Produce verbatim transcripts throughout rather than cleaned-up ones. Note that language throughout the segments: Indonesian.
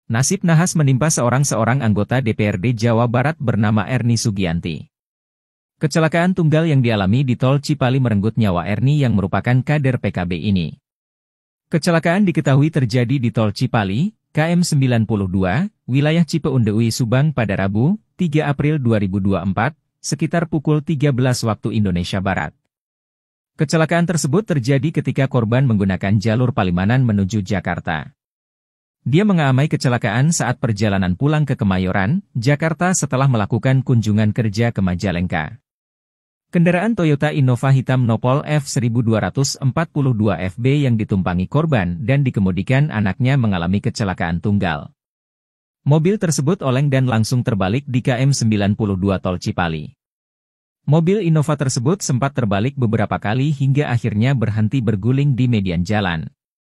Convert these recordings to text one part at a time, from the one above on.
Nasib nahas menimpa seorang seorang anggota D P R D Jawa Barat bernama Erni Sugianti. Kecelakaan tunggal yang dialami di Tol Cipali merenggut nyawa Erni yang merupakan kader P K B ini. Kecelakaan diketahui terjadi di Tol Cipali, K M sembilan puluh dua, wilayah Cipeundeui, Subang pada Rabu, tiga April dua ribu dua puluh empat, sekitar pukul tiga belas waktu Indonesia Barat. Kecelakaan tersebut terjadi ketika korban menggunakan jalur Palimanan menuju Jakarta. Dia mengalami kecelakaan saat perjalanan pulang ke Kemayoran, Jakarta setelah melakukan kunjungan kerja ke Majalengka. Kendaraan Toyota Innova hitam Nopol F seribu dua ratus empat puluh dua F B yang ditumpangi korban dan dikemudikan anaknya mengalami kecelakaan tunggal. Mobil tersebut oleng dan langsung terbalik di K M sembilan puluh dua Tol Cipali. Mobil Innova tersebut sempat terbalik beberapa kali hingga akhirnya berhenti berguling di median jalan.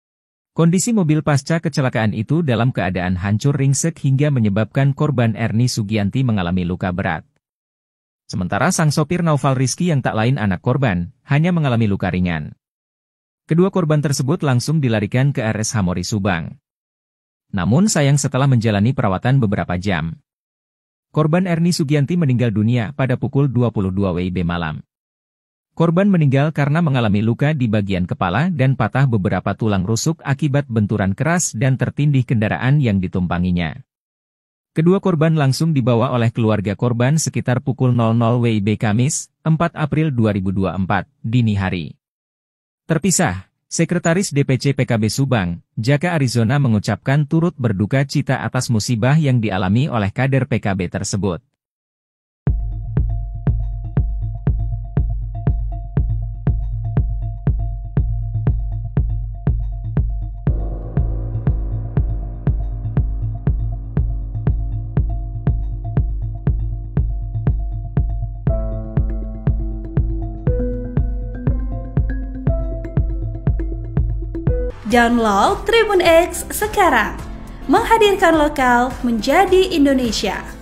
Kondisi mobil pasca kecelakaan itu dalam keadaan hancur ringsek hingga menyebabkan korban Erni Sugianti mengalami luka berat. Sementara sang sopir Naufal Rizky yang tak lain anak korban, hanya mengalami luka ringan. Kedua korban tersebut langsung dilarikan ke R S Hamori Subang. Namun sayang setelah menjalani perawatan beberapa jam, korban Erni Sugianti meninggal dunia pada pukul dua puluh dua W I B malam. Korban meninggal karena mengalami luka di bagian kepala dan patah beberapa tulang rusuk akibat benturan keras dan tertindih kendaraan yang ditumpanginya. Kedua korban langsung dibawa oleh keluarga korban sekitar pukul nol nol W I B Kamis, empat April dua ribu dua puluh empat, dini hari. Terpisah, Sekretaris D P C P K B Subang, Jaka Arizona mengucapkan turut berduka cita atas musibah yang dialami oleh kader P K B tersebut. Download Tribun X sekarang, menghadirkan lokal menjadi Indonesia.